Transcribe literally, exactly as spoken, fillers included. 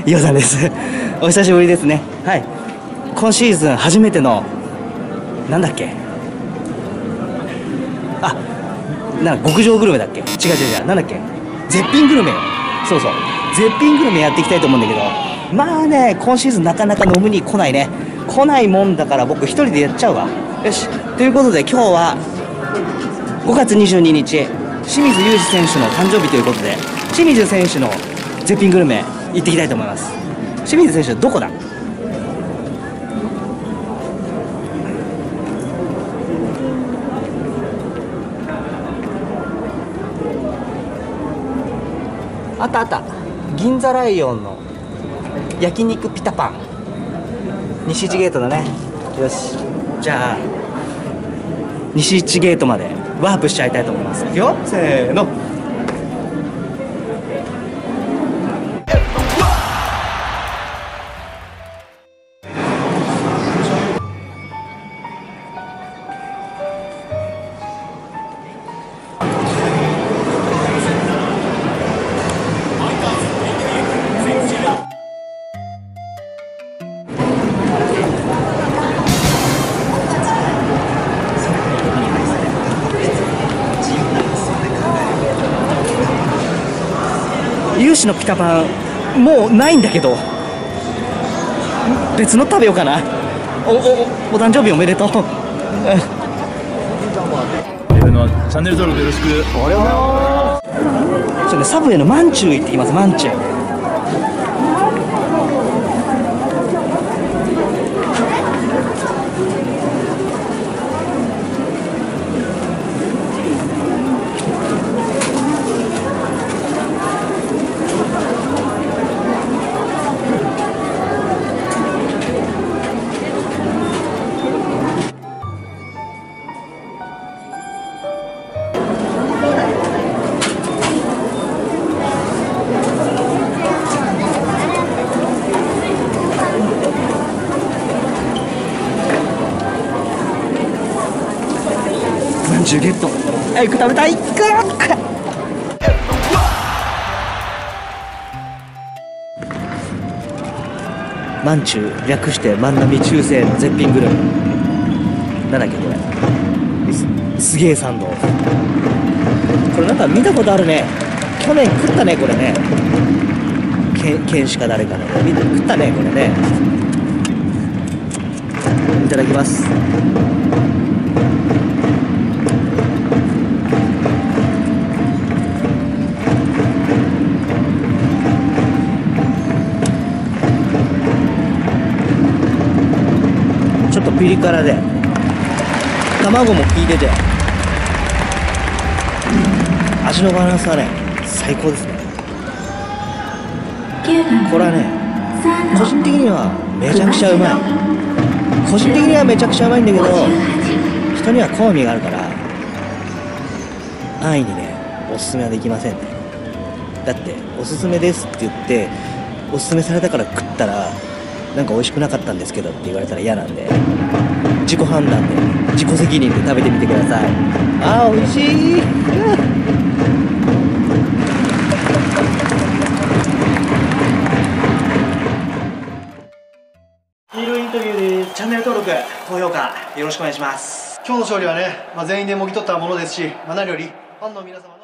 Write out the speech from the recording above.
伊代さんです。お久しぶりですね。はい。今シーズン初めての、なんだっけ。あ、なんか極上グルメだっけ。違う違う違う、なんだっけ。絶品グルメよ。そうそう。絶品グルメやっていきたいと思うんだけど、まあね、今シーズンなかなか飲むに来ないね。来ないもんだから僕一人でやっちゃうわ。よし。ということで今日はごがつにじゅうににち、清水裕二選手の誕生日ということで、清水選手の絶品グルメ行ってきたいと思います。清水選手どこだ？あったあった。銀座ライオンの焼肉ピタパン。西市ゲートだね。よし。じゃあ西市ゲートまでワープしちゃいたいと思います。いくよ、せーの。有志のピタパンもうないんだけど、別の食べようかな。おおお誕生日おめでとう。 チャンネル登録よろしく。 おはようございます。それでサブウェイのマンチュー行ってきます。マンチューまんじゅうゲット。早く食べたい。まんちゅう略して万波中世の絶品グルメ。なんだっけこれ。す, すげえ参道。これなんか見たことあるね。去年食ったねこれね。け剣士か誰かの見て食ったねこれね。いただきます。ちょっとピリ辛で卵も効いてて味のバランスはね最高ですね。これはね個人的にはめちゃくちゃうまい。個人的にはめちゃくちゃうまいんだけど人には好みがあるから安易にねおすすめはできませんね。だっておすすめですって言っておすすめされたから食ったらなんか美味しくなかったんですけどって言われたら嫌なんで、自己判断で自己責任で食べてみてください。あー美味しい。ヒーローインタビューでチャンネル登録高評価よろしくお願いします。 今日の勝利はね、まあ、全員でもぎ取ったものですし、まあ、何よりファンの皆様の